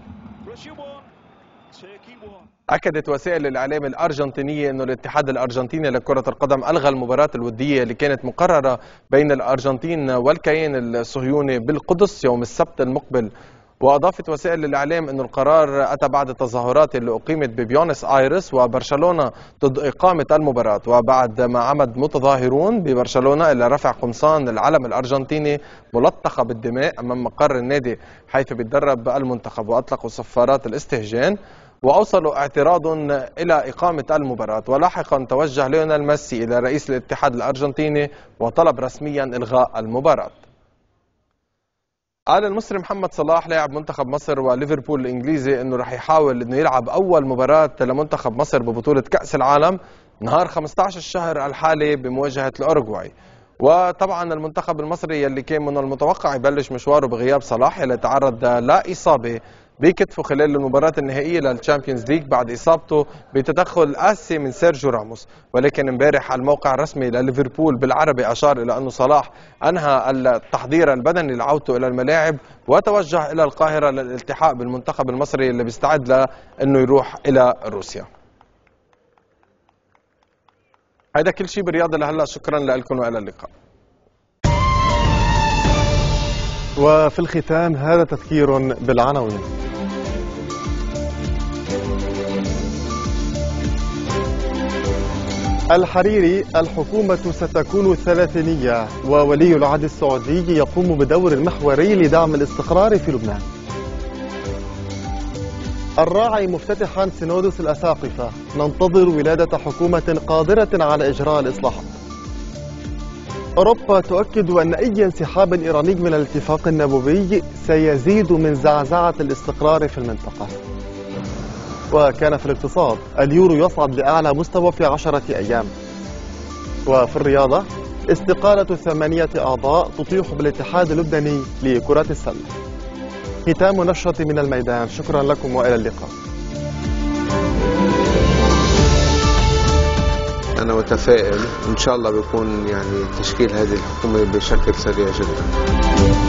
أكدت وسائل الإعلام الأرجنتينية أن الاتحاد الأرجنتيني لكرة القدم ألغى المباراة الودية اللي كانت مقررة بين الأرجنتين والكيان الصهيوني بالقدس يوم السبت المقبل. وأضافت وسائل الإعلام أن القرار أتى بعد التظاهرات اللي أقيمت ببيونس آيرس وبرشلونة ضد إقامة المباراة، وبعد ما عمد متظاهرون ببرشلونة إلى رفع قمصان العلم الأرجنتيني ملطخة بالدماء أمام مقر النادي حيث بيتدرب المنتخب، وأطلقوا صفارات الاستهجان وأوصلوا اعتراض إلى إقامة المباراة. ولاحقا توجه ليونيل ميسي إلى رئيس الاتحاد الأرجنتيني وطلب رسميا إلغاء المباراة. قال المصري محمد صلاح لاعب منتخب مصر وليفربول الإنجليزي أنه رح يحاول أنه يلعب أول مباراة لمنتخب مصر ببطولة كأس العالم نهار 15 الشهر الحالي بمواجهة الأوروغواي. وطبعا المنتخب المصري يلي كان من المتوقع يبلش مشواره بغياب صلاح يلي تعرض لإصابة بكتفه خلال المباراة النهائية للتشامبيونز ليج بعد إصابته بتدخل قاسي من سيرجيو راموس. ولكن امبارح الموقع الرسمي لليفربول بالعربي أشار إلى أن صلاح أنهى التحضير البدني لعودته إلى الملاعب وتوجه إلى القاهرة للالتحاق بالمنتخب المصري اللي بيستعد لأنه يروح إلى روسيا. هذا كل شيء بالرياضة لهلا، شكرا لكم وإلى اللقاء. وفي الختام هذا تذكير بالعناوين. الحريري: الحكومة ستكون ثلاثينية وولي العهد السعودي يقوم بدور محوري لدعم الاستقرار في لبنان. الراعي مفتتحا سينودس الأساقفة: ننتظر ولادة حكومة قادرة على إجراء الإصلاحات. أوروبا تؤكد أن أي انسحاب إيراني من الاتفاق النووي سيزيد من زعزعة الاستقرار في المنطقة. وكان في الاقتصاد: اليورو يصعد لأعلى مستوى في 10 أيام. وفي الرياضة: استقالة 8 أعضاء تطيح بالاتحاد اللبناني لكرة السلة. ختام نشرة من الميدان، شكرا لكم وإلى اللقاء. أنا متفائل إن شاء الله بيكون يعني تشكيل هذه الحكومة بشكل سريع جدا.